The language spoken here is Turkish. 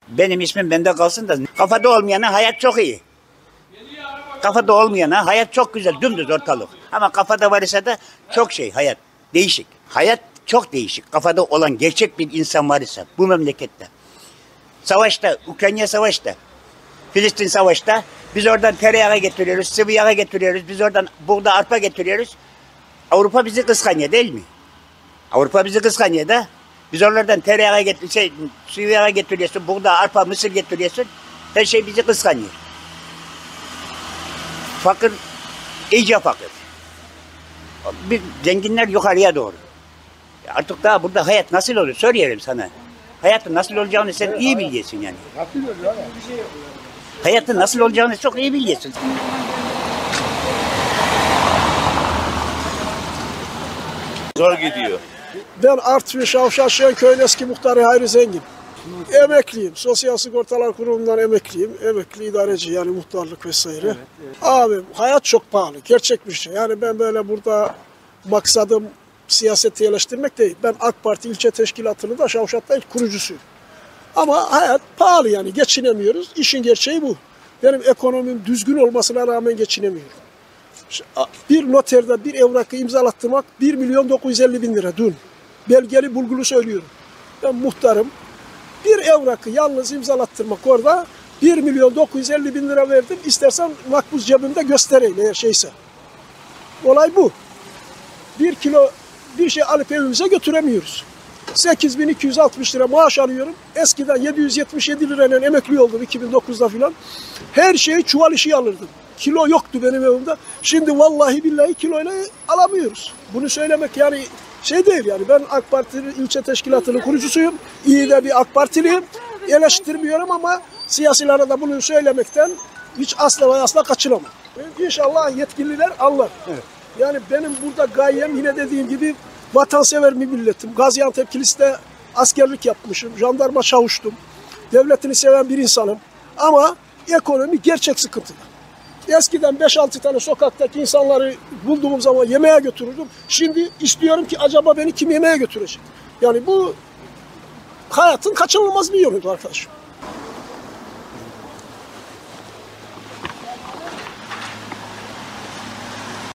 Benim ismim bende kalsın da kafada olmayana hayat çok iyi. Kafada olmayana hayat çok güzel, dümdüz ortalık. Ama kafada var ise de çok hayat değişik. Hayat çok değişik. Kafada olan gerçek bir insan var ise bu memlekette. Savaşta, Ukrayna savaşta, Filistin savaşta biz oradan tereyağı getiriyoruz, sıvı yağ getiriyoruz, biz oradan buğda arpa getiriyoruz. Avrupa bizi kıskanıyor değil mi? Avrupa bizi kıskanıyor da biz oralardan tereyağı sıvı yağ getiriyorsun, buğda, arpa, mısır getiriyorsun. Her şey bizi kıskanıyor. Fakir, iyice fakir. Bir zenginler yukarıya doğru. Artık daha burada hayat nasıl olur soruyorum sana. Hayatın nasıl olacağını sen iyi biliyorsun yani. Hayatın nasıl olacağını çok iyi biliyorsun. Zor gidiyor. Ben Artvin Şavşat Şenköy'ün eski muhtarı Hayri Zengin. Emekliyim. Sosyal Sigortalar Kurumu'ndan emekliyim. Emekli idareci yani muhtarlık vesaire. Evet, evet. Abi hayat çok pahalı. Gerçek bir şey. Yani ben böyle burada maksadım siyaseti eleştirmek değil. Ben AK Parti ilçe teşkilatının da Şavşat'ta ilk kurucusuyum. Ama hayat pahalı yani. Geçinemiyoruz. İşin gerçeği bu. Benim ekonomim düzgün olmasına rağmen geçinemiyorum. Bir noterde bir evrakı imzalattırmak 1.950.000 lira dün. Belgeli bulgulu söylüyorum. Ben muhtarım. Bir evrakı yalnız imzalattırmak orada 1.950.000 lira verdim. İstersen makbuz cebimde göstereyim eğer şeyse. Olay bu. 1 kilo bir şey alıp evimize götüremiyoruz. 8.260 lira maaş alıyorum. Eskiden 777 lirayla emekli oldum 2009'da filan. Her şeyi çuval işi alırdım. Kilo yoktu benim evimde. Şimdi vallahi billahi kiloyla alamıyoruz. Bunu söylemek yani şey değil yani. Ben AK Parti ilçe teşkilatının kurucusuyum. İyi de bir AK Partiliyim. Eleştirmiyorum ama siyasilere de bunu söylemekten hiç asla ve asla kaçınamam. İnşallah yetkililer anlar. Evet. Yani benim burada gayem yine dediğim gibi vatansever bir milletim. Gaziantep Kilis'te askerlik yapmışım. Jandarma çavuştum. Devletini seven bir insanım. Ama ekonomi gerçek sıkıntıda. Eskiden 5-6 tane sokaktaki insanları bulduğum zaman yemeğe götürürdüm. Şimdi istiyorum ki acaba beni kim yemeğe götürecek? Yani bu hayatın kaçınılmaz bir yönüdür arkadaşım.